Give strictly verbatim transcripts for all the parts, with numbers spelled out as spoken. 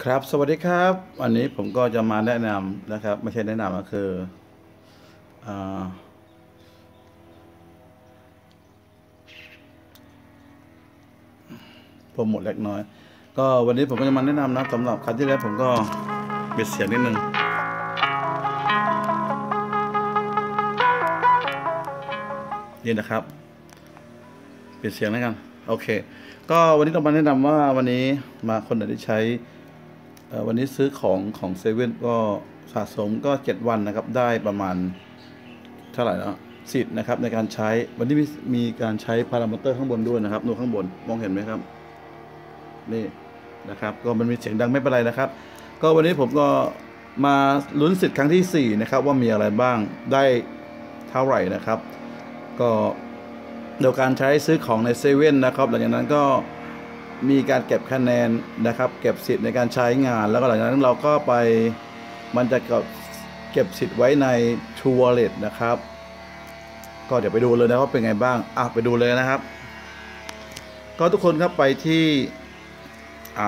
ครับสวัสดีครับวันนี้ผมก็จะมาแนะนำนะครับไม่ใช่แนะนำก็คืออาโปรโมทเล็กน้อยก็วันนี้ผมก็จะมาแนะนำนะสำหรับครั้งที่แล้วผมก็ปิดเสียงนิดนึงนี่นะครับปิดเสียงแล้วกันโอเคก็วันนี้เรามาแนะนำว่าวันนี้มาคนไหนที่ใช้วันนี้ซื้อของของเซเว่นก็สะสมก็เจ็ดวันนะครับได้ประมาณเท่าไหร่แล้วสิทธิ์นะครับในการใช้วันนี้มีมีการใช้พารามิเตอร์ข้างบนด้วยนะครับดูข้างบนมองเห็นไหมครับนี่นะครับก็มันมีเสียงดังไม่เป็นไรนะครับก็วันนี้ผมก็มาลุ้นสิทธิ์ครั้งที่สี่นะครับว่ามีอะไรบ้างได้เท่าไหร่นะครับก็โดยการใช้ซื้อของในเซเว่นนะครับหลังจากนั้นก็มีการเก็บคะแนนนะครับเก็บสิทธิ์ในการใช้งานแล้วก็หลังจากนั้นเราก็ไปมันจะเก็บสิทธิ์ไว้ใน True Wallet นะครับก็เดี๋ยวไปดูเลยนะว่าเป็นไงบ้างอ่ะไปดูเลยนะครับก็ทุกคนครับไปที่อ่ะ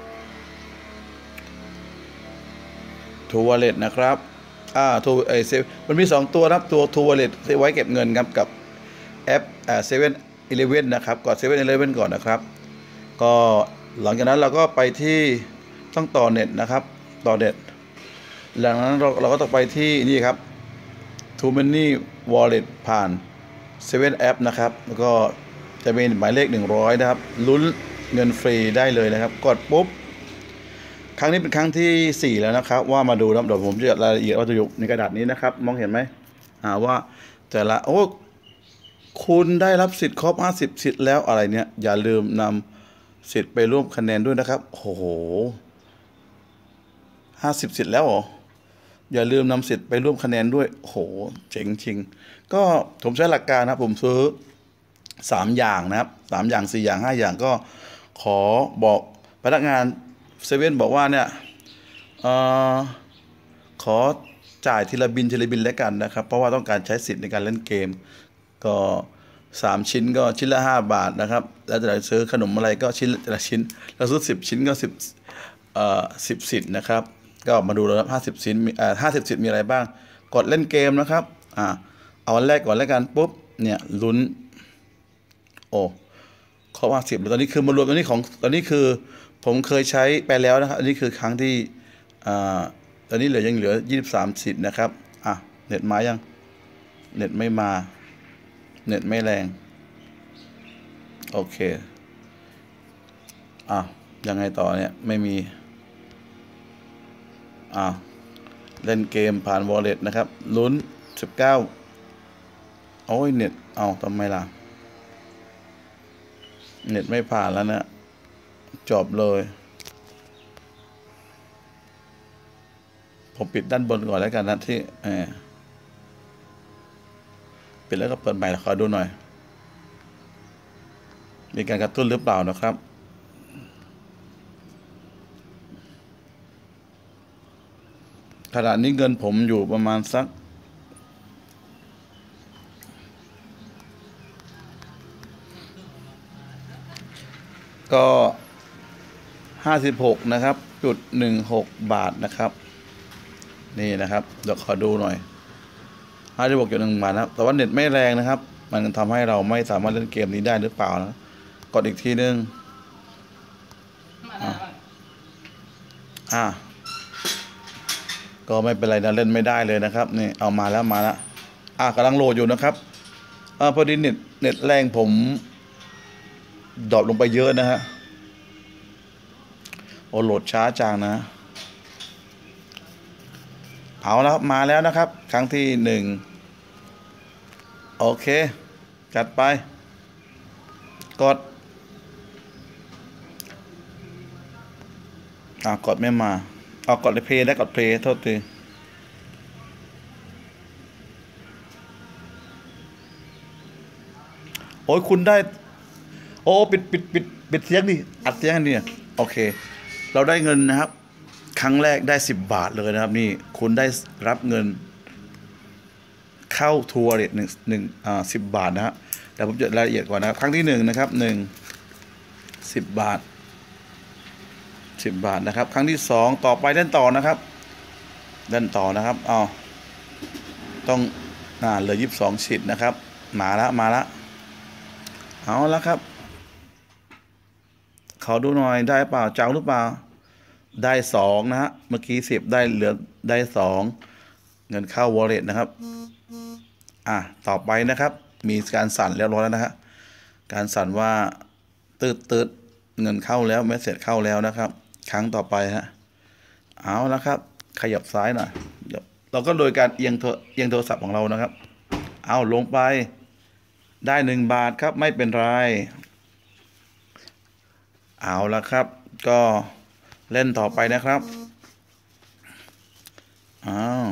True Wallet นะครับอ่า True เอเซมันมีสองตัวครับตัว True Wallet ไว้เก็บเงินครับกับแอปอ่าเซเว่นอีเลฟเว่นนะครับกดเซเว่นอีเลฟเว่นก่อนนะครับก็หลังจากนั้นเราก็ไปที่ต้องต่อเน็ตนะครับต่อเน็ตหลังจากนั้นเราเราก็ต้องไปที่นี่ครับ Too Many Wallet ผ่านเซเว่น App นะครับแล้วก็จะเป็นหมายเลขหนึ่งร้อยนะครับลุ้นเงินฟรีได้เลยนะครับกดปุ๊บครั้งนี้เป็นครั้งที่สี่แล้วนะครับว่ามาดูนะเดี๋ยวผมจะรายละเอียดว่าจะอยู่ในกระดาษนี้นะครับมองเห็นไหมอ่าว่าแต่ละโอ้คุณได้รับสิทธิ์ครบห้าสิบสิทธิ์แล้วอะไรเนี่ยอย่าลืมนำสิทธิ์ไปร่วมคะแนนด้วยนะครับโอ้โหห้าสิบสิทธิ์แล้วเหรออย่าลืมนำสิทธิ์ไปร่วมคะแนนด้วยโอ้โหเจ๋งจริงก็ผมใช้หลักการนะผมซื้อสามอย่างนะครับสามอย่างสี่อย่างห้าอย่างก็ขอบอกพนักงานเซเว่นบอกว่าเนี่ยเอ่อขอจ่ายทีละบินทีละบินแล้วกันนะครับเพราะว่าต้องการใช้สิทธิ์ในการเล่นเกมก็สามชิ้นก็ชิ้นละห้าบาทนะครับแล้วจะซื้อขนมอะไรก็ชิ้นละชิ้นเราซื้อสิบชิ้นก็สิบเอ่อสิบสิทธิ์นะครับก็มาดูแล้วครับห้าสิบชิ้นมีอ่าห้าสิบสิทธิ์มีอะไรบ้างกดเล่นเกมนะครับอ่าเอาอันแรกก่อนแล้วกันปุ๊บเนี่ยลุ้นโอ้ครบห้าสิบแล้วตอนนี้คือมารวมตอนนี้ของตอนนี้คือผมเคยใช้ไปแล้วนะครับอันนี้คือครั้งที่อ่าตอนนี้เหลือยังเหลือยี่สิบสามสิทธิ์นะครับอ่ะเน็ตมายังเน็ตไม่มาเน็ตไม่แรงโอเคอ่ะยังไงต่อเนี่ยไม่มีอ่ะเล่นเกมผ่าน Wallet นะครับลุ้นสิบเก้าโอ้ยเน็ตเอาทำไมล่ะเน็ตไม่ผ่านแล้วนะจบเลยผมปิดด้านบนก่อนแล้วกันนะที่เออปิดแล้วก็เปิดใหม่ขอดูหน่อยมีการกระตุ้นหรือเปล่านะครับขณะนี้เงินผมอยู่ประมาณสักก็ห้าสิบหกนะครับจุดหนึ่งหกบาทนะครับนี่นะครับเดี๋ยวขอดูหน่อยห้าสิบหกจุดหนึ่งบาทนะครับแต่ว่าเน็ตไม่แรงนะครับมันทำให้เราไม่สามารถเล่นเกมนี้ได้หรือเปล่านะกดอีกทีนึงอ่าอ่าก็ไม่เป็นไรนะเล่นไม่ได้เลยนะครับนี่เอามาแล้วมาแล้วอ่ะกำลังโหลดอยู่นะครับอ่าพอดีเน็ตเน็ตแรงผมดรอปลงไปเยอะนะฮะโอ้โหลดช้าจังนะเอาแล้วมาแล้วนะครับครั้งที่หนึ่งโอเคจัดไปกดอ่ากดไม่มาเอากดเพลย์ได้กดเพลย์โทษทีโอ้ยคุณได้โอ้ปิดปิดปิดปิดเสียงดิอัดเสียงนี่โอเคเราได้เงินนะครับครั้งแรกได้สิบบาทเลยนะครับนี่คุณได้รับเงินเข้าทัวร์เรทหนึ่งหนึ่งอ่าสิบบาทนะฮะแต่ผมจะรายละเอียดก่อนนะครับครั้งที่หนึ่งนะครับหนึ่งสิบบาทสิบบาทนะครับครั้งที่สองต่อไปเล่นต่อนะครับเล่นต่อนะครับอ๋อต้องอ่าเหลือยี่สิบสองสิทธิ์นะครับมาละมาละเอาละครับขอดูหน่อยได้เปล่าเจ้าหรือเปล่าได้สองนะฮะเมื่อกี้สิบได้เหลือได้สองเงินเข้าวอลเล็ตนะครับอ่ะต่อไปนะครับมีการสั่นเรียบร้อยแล้วนะฮะการสั่นว่าตืดตืดเงินเข้าแล้วเมสเสจเข้าแล้วนะครับครั้งต่อไปฮะเอาละครับขยับซ้ายหน่อยเราก็โดยการเอียงโทรเอียงโทรศัพท์ของเรานะครับเอาลงไปได้หนึ่งบาทครับไม่เป็นไรเอาละครับก็เล่นต่อไปนะครับอ้าว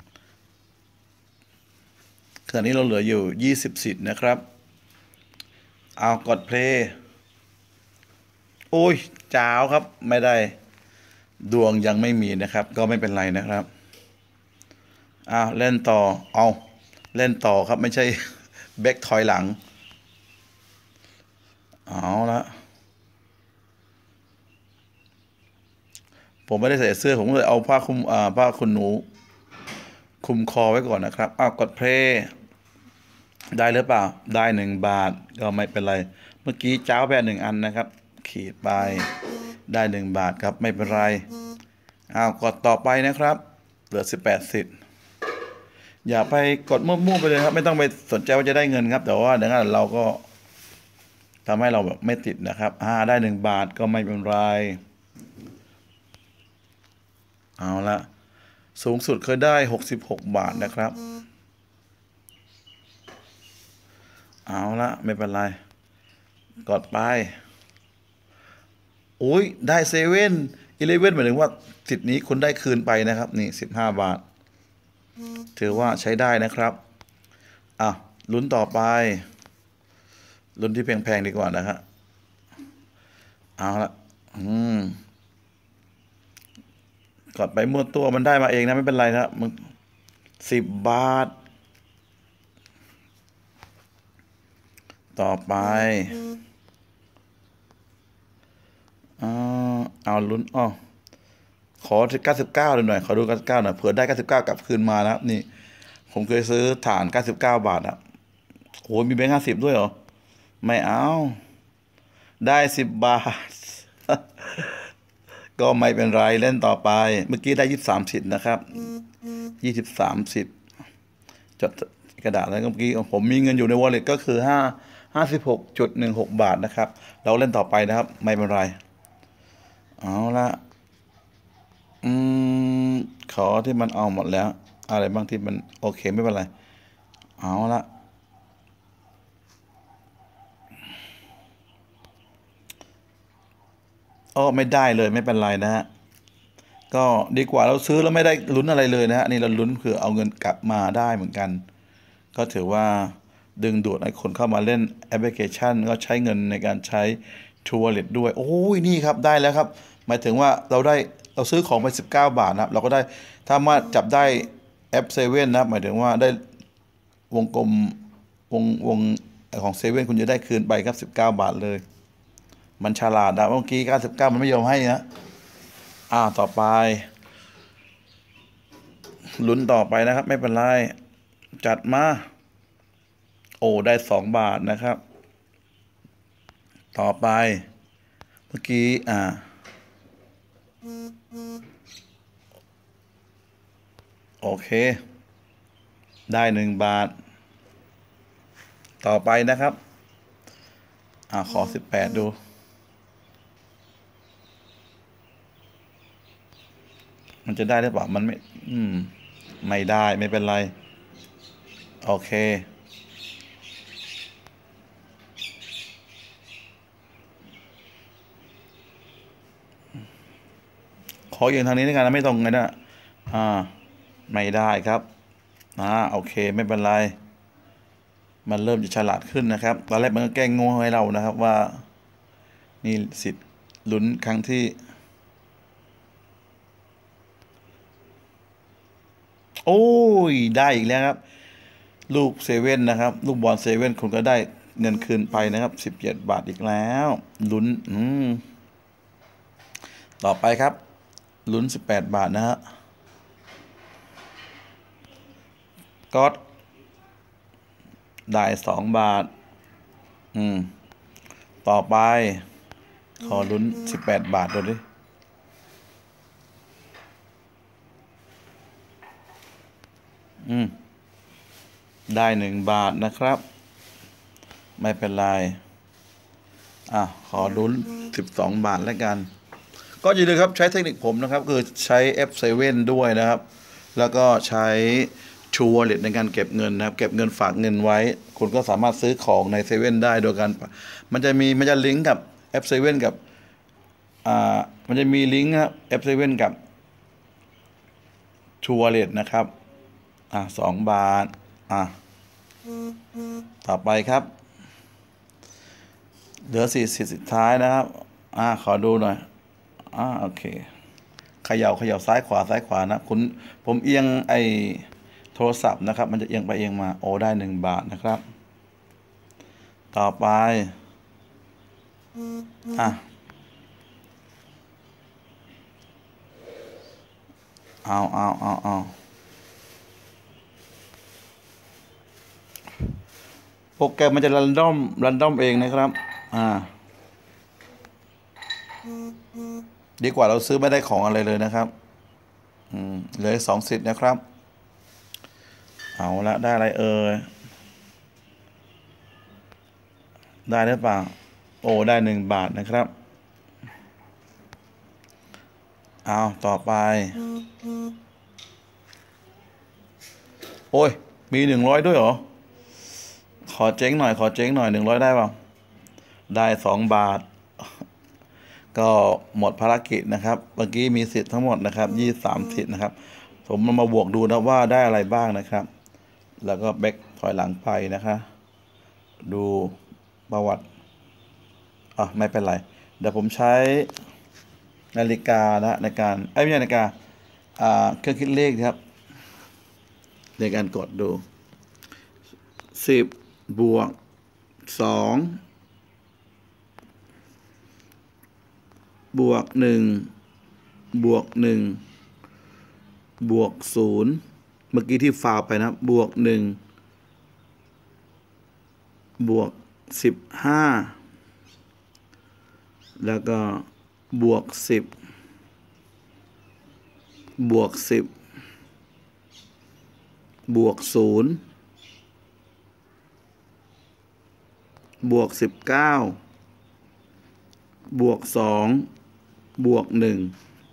ขณะนี้เราเหลืออยู่ยี่สิบสิทธิ์นะครับเอากดเพลย์โอ้ยจ้าวครับไม่ได้ดวงยังไม่มีนะครับก็ไม่เป็นไรนะครับอ้าวเล่นต่อเอาเล่นต่อครับไม่ใช่แบ็คถอยหลังเอาละผมไม่ได้ใส่เสื้อผมเลยเอาผ้าคลุมอ่าผ้าขนหนูคลุมคอไว้ก่อนนะครับอ้าวกดเพลย์ได้หรือเปล่าได้หนึ่งบาทก็ไม่เป็นไรเมื่อกี้จ้าวแปดหนึ่งอันนะครับขีดไปได้หนึ่งบาทครับไม่เป็นไรอ้าวกดต่อไปนะครับเหลือสิบแปดสิทธิ์อย่าไปกดมั่วๆไปเลยครับไม่ต้องไปสนใจว่าจะได้เงินครับแต่ว่าดังนั้นเราก็ทำให้เราแบบไม่ติดนะครับอ่าได้หนึ่งบาทก็ไม่เป็นไรเอาละสูงสุดเคยได้หกสิบหกบาทนะครับเอาละไม่เป็นไรกดไปโอ้ยได้เซเว่นอีเลฟเว่นหมายถึงว่าสิทธิ์นี้คุณได้คืนไปนะครับนี่สิบห้าบาทถือว่าใช้ได้นะครับอ่ะลุ้นต่อไปลุ้นที่แพงๆดีกว่านะครับเอาละอืมกดไปมั่วตัวมันได้มาเองนะไม่เป็นไรนะมึงสิบบาทต่อไปเอาเอาลุ้นอ๋อขอเก้าสิบเก้าหน่อยขอดูเก้าสิบเก้าหน่อยเผื่อได้เก้าสิบเก้ากลับคืนมานะครับนี่ผมเคยซื้อฐานเก้าสิบเก้าบาทอ่ะโหมีแบงค์ห้าสิบด้วยเหรอไม่เอาได้สิบบาท ก็ไม่เป็นไรเล่นต่อไปเมื่อกี้ได้ยี่สิบสามสิทธิ์นะครับยี่สิบสามสิทธิ์จดกระดาษแล้วเมื่อกี้ผมมีเงินอยู่ใน wallet ก็คือห้าห้าสิบหกจุดหนึ่งหกบาทนะครับเราเล่นต่อไปนะครับไม่เป็นไรเอาละอืมขอที่มันเอาหมดแล้วอะไรบางที่มันโอเคไม่เป็นไรเอาละอ๋อไม่ได้เลยไม่เป็นไรนะฮะก็ดีกว่าเราซื้อแล้วไม่ได้ลุ้นอะไรเลยนะฮะนี่เราลุ้นคือเอาเงินกลับมาได้เหมือนกันก็ถือว่าดึงดูดให้คนเข้ามาเล่นแอปพลิเคชันก็ใช้เงินในการใช้ True Wallet ด้วยโอ้ยนี่ครับได้แล้วครับหมายถึงว่าเราได้เราซื้อของไปสิบเก้าบาทนะครับเราก็ได้ถ้ามาจับได้แอปเซเว่นนะครับหมายถึงว่าได้วงกลมวงวงของเซเว่นคุณจะได้คืนไปครับสิบเก้าบาทเลยมันฉลาดนะเมื่อกี้เก้าสิบเก้ามันไม่ยอมให้นะอ่าต่อไปลุ้นต่อไปนะครับไม่เป็นไรจัดมาโอ้ได้สองบาทนะครับต่อไปเมื่อกี้อ่าโอเคได้หนึ่งบาทต่อไปนะครับอ่าขอสิบแปดดูมันจะได้หรือเปล่ามันไม่อืมไม่ได้ไม่เป็นไรโอเคขออย่างทางนี้ด้วยกันนะไม่ตรงไงนะอ่าไม่ได้ครับอ่าโอเคไม่เป็นไรมันเริ่มจะฉลาดขึ้นนะครับตอนแรกมันก็แกล้งโง่ให้เรานะครับว่านี่สิทธิ์ลุ้นครั้งที่โอ้ยได้อีกแล้วครับลูกเซเว่นนะครับลูกบอลเซเว่นคุณก็ได้เงินคืนไปนะครับสิบเจ็ดบาทอีกแล้วลุ้นอืมต่อไปครับลุ้นสิบแปดบาทนะฮะก็ได้สองบาทอืมต่อไปขอลุ้นสิบแปดบาทดูดิอืมได้หนึ่งบาทนะครับไม่เป็นไรอ่ะขอลุ้นสิบสองบาทแล้วกันก็อย่าลืมครับใช้เทคนิคผมนะครับคือใช้ เอฟ เซเว่น ด้วยนะครับแล้วก็ใช้ True Wallet ในการเก็บเงินนะครับเก็บเงินฝากเงินไว้คุณก็สามารถซื้อของในเซเว่นได้โดยการมันจะมีมันจะลิงก์กับ เอฟ เซเว่น กับอ่ามันจะมีลิงก์นะครับ เอฟ เซเว่น กับ True Wallet นะครับอ่ะสองบาทอ่ะต่อไปครับเหลือสี่สิบสุดท้ายนะครับอ่ะขอดูหน่อยอ่าโอเคเขย่าเขย่าซ้ายขวาซ้ายขวานะคุณผมเอียงไอโทรศัพท์นะครับมันจะเอียงไปเอียงมาโอ้ได้หนึ่งบาทนะครับต่อไปอ่ะเอาเอาเอาเอาโปรแกรมมันจะรันดอมรันดอมเองนะครับอ่าดีกว่าเราซื้อไม่ได้ของอะไรเลยนะครับอืมเหลือสองสิทธิ์นะครับเอาละได้อะไรเอ่ยได้หรือเปล่าโอ้ได้หนึ่งบาทนะครับเอาต่อไปโอ้ยมีหนึ่งร้อยด้วยเหรอขอเจ๊งหน่อยขอเจ๊งหน่อยหนึ่งร้อยได้เปล่าได้สองบาทก็หมดภารกิจนะครับเมื่อกี้มีสิทธิ์ทั้งหมดนะครับยี่สิบสามสิทธิ์นะครับผมมาบวกดูนะว่าได้อะไรบ้างนะครับแล้วก็แบ็คถอยหลังไปนะคะดูประวัติอ่ะไม่เป็นไรเดี๋ยวผมใช้นาฬิกานะในการไอ้ไม่ใช่นาฬิกาอ่าเครื่องคิดเลขครับในการกดดูสิบบวกสองบวกหนึ่งบวกหนึ่งบวกศูนย์เมื่อกี้ที่ฟาวไปนะบวกหนึ่งบวกสิบห้าแล้วก็บวกสิบบวกสิบบวกศูนย์บวกสิบเก้าบวกสองบวกหนึ่ง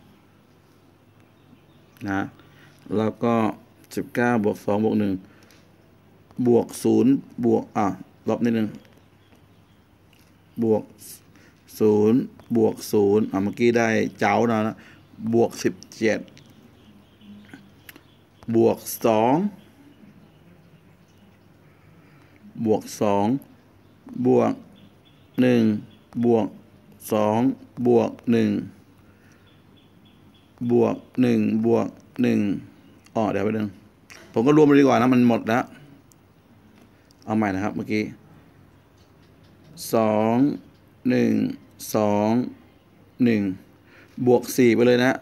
นะแล้วก็สิบเก้าบวกสองบวกหนึ่งบวกศูนย์บวกอ่ะลบนิดนึงบวกศูนย์บวกศูนย์อ่ะเมื่อกี้ได้เจ้านะนะบวกสิบเจ็ดบวกสองบวกสองบวกหนึ่งบวกสองบวกหนึ่งบวกหนึ่งบวกหนึ่งอ๋อเดี๋ยวไปหนึ่งผมก็รวมไปดีกว่านะมันหมดแล้วเอาใหม่นะครับเมื่อกี้สองหนึ่งสองหนึ่งบวกสี่ไปเลยนะ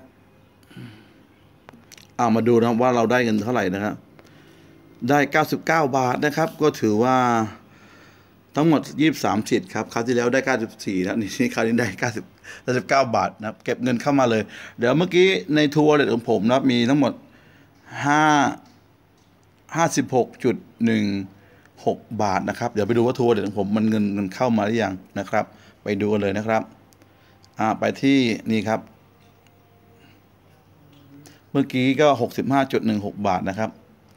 เอามาดูนะว่าเราได้เงินเท่าไหร่นะครับได้เก้าสิบเก้าบาทนะครับก็ถือว่าทั้งหมดยี่สิบสามสิทธิ์ครับคราวที่แล้วได้เก้าสิบสี่แล้วนี่คราวนี้ได้เก้าสิบ เก้าสิบเก้าบาทนะครับเก็บเงินเข้ามาเลยเดี๋ยวเมื่อกี้ในทัวร์เลทของผมนะครับมีทั้งหมดห้า ห้าสิบหกจุดหนึ่งหก บาทนะครับเดี๋ยวไปดูว่าทัวร์เลทของผมมันเงินมันเข้ามาหรือยังนะครับไปดูกันเลยนะครับอ่าไปที่นี่ครับเมื่อกี้ก็ หกสิบห้าจุดหนึ่งหก บาทนะครับ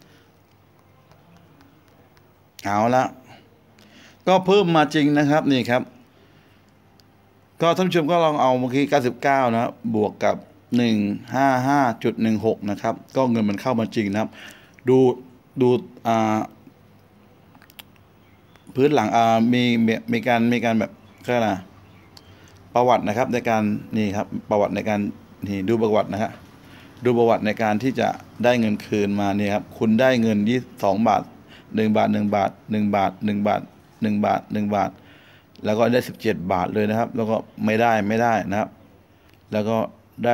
เอาละก็เพิ่มมาจริงนะครับนี่ครับก็ท่านผู้ชมก็ลองเอาเมื่อกี้เก้าสิบเก้านะบวกกับหนึ่งร้อยห้าสิบห้าจุดหนึ่งหกนะครับก็เงินมันเข้ามาจริงนะครับดูดูอ่าพื้นหลังอ่ามีมีมีการมีการแบบก็นะประวัตินะครับในการนี่ครับประวัติในการนี่ดูประวัตินะครับดูประวัติในการที่จะได้เงินคืนมาเนี่ยครับคุณได้เงินยี่สิบสองบาทหนึ่งบาทหนึ่งบาทหนึ่งบาทหนึ่งบาทหนึ่งบาทหนึ่งบาทแล้วก็ได้สิบเจ็ดบาทเลยนะครับแล้วก็ไม่ได้ไม่ได้นะครับแล้วก็ได้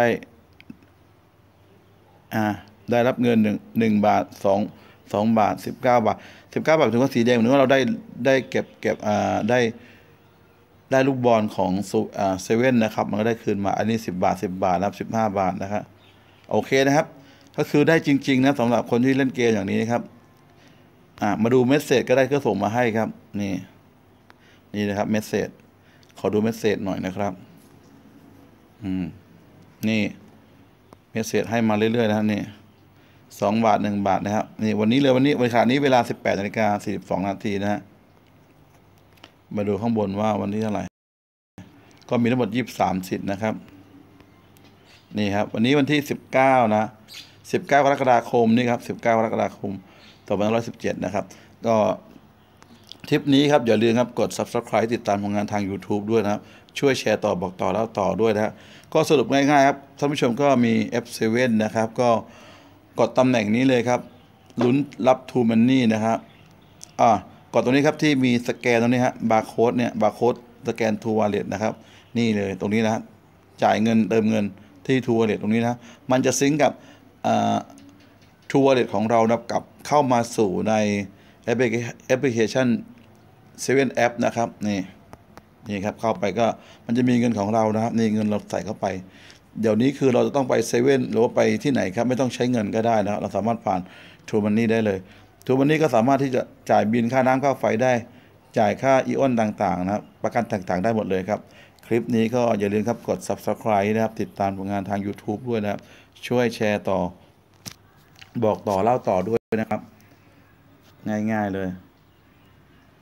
อ่าได้รับเงินหนึ่งหนึ่งบาทสองสองบาทสิบเก้าบาทสิบเก้าบาทถึงว่าสีแดงเหมือนว่าเราได้ได้เก็บเก็บอ่าได้ได้ลูกบอลของอ่าเซเว่นนะครับมันก็ได้คืนมาอันนี้สิบบาทสิบบาทนะครับสิบห้าบาทนะครับโอเคนะครับก็คือได้จริงๆนะสำหรับคนที่เล่นเกมอย่างนี้ครับอ่ามาดูเมสเซจก็ได้ก็ส่งมาให้ครับนี่นี่นะครับเมสเซจขอดูเมสเซจหน่อยนะครับอืมนี่เมสเซจให้มาเรื่อยๆนะครับนี่สองบาทหนึ่งบาทนะครับนี่วันนี้เลยวันนี้วันขานี้เวลาสิบแปดนาฬิกาสี่สิบสองนาทีนะฮะมาดูข้างบนว่าวันที่เท่าไหร่ก็มีทั้งหมดยี่สิบสามสิทธิ์นะครับนี่ครับวันนี้วันที่สิบเก้านะสิบเก้ากรกฎาคมนี่ครับสิบเก้ากรกฎาคมสองพันห้าร้อยสิบเจ็ดนะครับก็ทริปนี้ครับอย่าลืมครับกด ซับสไครบ์ ติดตามผลงานทาง ยูทูบ ด้วยนะครับช่วยแชร์ต่อบอกต่อแล้วต่อด้วยนะก็สรุปง่ายๆครับท่านผู้ชมก็มี เอฟ เซเว่น นะครับก็กดตำแหน่งนี้เลยครับลุ้นรับทูมันนี่นะครับอ่ากดตรงนี้ครับที่มีสแกนตรงนี้ฮะบาร์โค้ดเนี่ยบาร์โค้ดสแกนทูวอลเล็ตนะครับนี่เลยตรงนี้นะจ่ายเงินเติมเงินที่ทูวอลเล็ตตรงนี้นะมันจะซิงก์กับทูวอลเล็ตของเรานะกับเข้ามาสู่ในแอปพลิเคชันเซเว่นแอปนะครับนี่นี่ครับเข้าไปก็มันจะมีเงินของเรานะครับนี่เงินเราใส่เข้าไปเดี๋ยวนี้คือเราจะต้องไปเซเว่นหรือว่าไปที่ไหนครับไม่ต้องใช้เงินก็ได้นะเราสามารถผ่านทูมันนี่ได้เลยทูมันนี่ก็สามารถที่จะจ่ายบินค่าน้ำค่าไฟได้จ่ายค่าอีออนต่างๆนะครับประกันต่างๆได้หมดเลยครับคลิปนี้ก็อย่าลืมครับกด ซับสไครบ์ นะครับติดตามผลงานทาง ยูทูบ ด้วยนะครับช่วยแชร์ต่อบอกต่อเล่าต่อด้วยนะครับง่ายๆเลย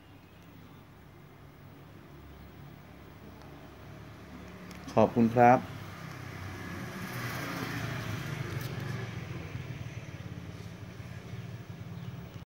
ขอบคุณครับ